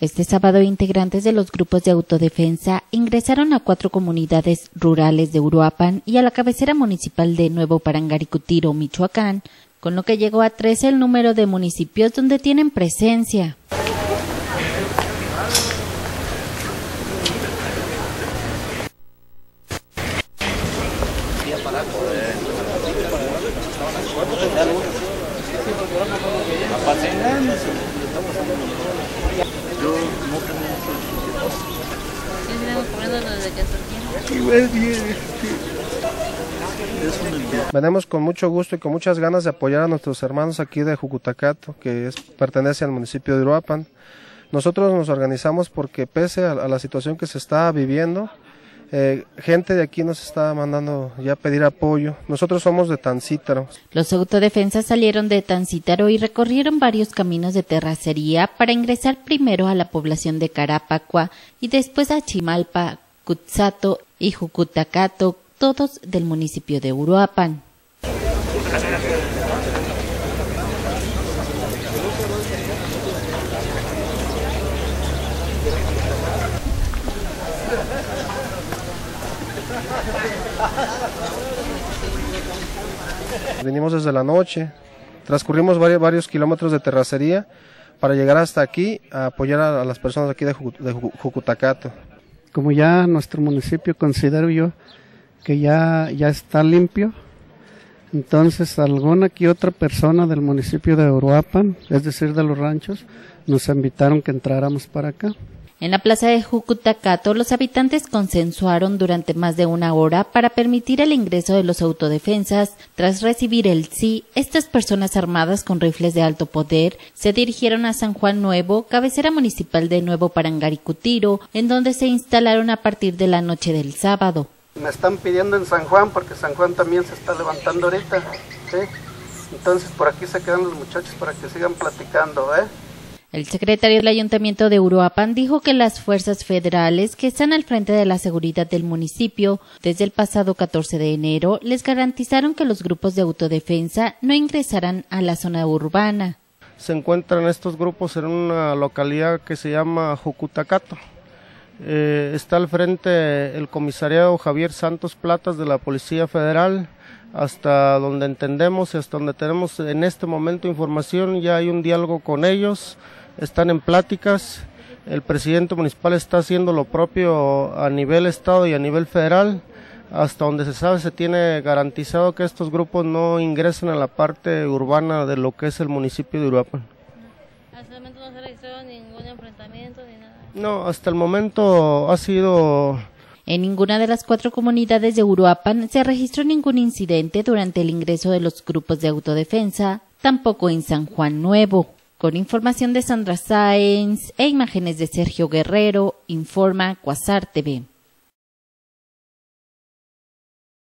Este sábado, integrantes de los grupos de autodefensa ingresaron a 4 comunidades rurales de Uruapan y a la cabecera municipal de Nuevo Parangaricutiro, Michoacán, con lo que llegó a 13 el número de municipios donde tienen presencia. Venimos con mucho gusto y con muchas ganas de apoyar a nuestros hermanos aquí de Jucutacato, que pertenece al municipio de Uruapan. Nosotros nos organizamos porque pese a la situación que se está viviendo, gente de aquí nos está mandando ya pedir apoyo. Nosotros somos de Tancítaro. Los autodefensas salieron de Tancítaro y recorrieron varios caminos de terracería para ingresar primero a la población de Carapacua y después a Chimalpa, Cutzato y Jucutacato, todos del municipio de Uruapan. Venimos desde la noche, transcurrimos varios kilómetros de terracería para llegar hasta aquí a apoyar a las personas aquí de Jucutacato. Como ya nuestro municipio considero yo que ya está limpio, entonces alguna que otra persona del municipio de Uruapan, es decir de los ranchos, nos invitaron que entráramos para acá. En la plaza de Jucutacato, los habitantes consensuaron durante más de 1 hora para permitir el ingreso de los autodefensas. Tras recibir el sí, estas personas armadas con rifles de alto poder se dirigieron a San Juan Nuevo, cabecera municipal de Nuevo Parangaricutiro, en donde se instalaron a partir de la noche del sábado. Me están pidiendo en San Juan, porque San Juan también se está levantando ahorita, ¿sí? Entonces por aquí se quedan los muchachos para que sigan platicando, ¿eh? El secretario del Ayuntamiento de Uruapan dijo que las fuerzas federales que están al frente de la seguridad del municipio desde el pasado 14 de enero les garantizaron que los grupos de autodefensa no ingresarán a la zona urbana. Se encuentran estos grupos en una localidad que se llama Jucutacato. Está al frente el comisariado Javier Santos Platas de la Policía Federal. Hasta donde entendemos y hasta donde tenemos en este momento información, ya hay un diálogo con ellos, están en pláticas. El presidente municipal está haciendo lo propio a nivel estado y a nivel federal. Hasta donde se sabe, se tiene garantizado que estos grupos no ingresen a la parte urbana de lo que es el municipio de Uruapan. ¿Hasta el momento no se ha registrado ningún enfrentamiento ni nada? No, hasta el momento ha sido... En ninguna de las 4 comunidades de Uruapan se registró ningún incidente durante el ingreso de los grupos de autodefensa, tampoco en San Juan Nuevo. Con información de Sandra Sáenz e imágenes de Sergio Guerrero, informa Cuasar TV.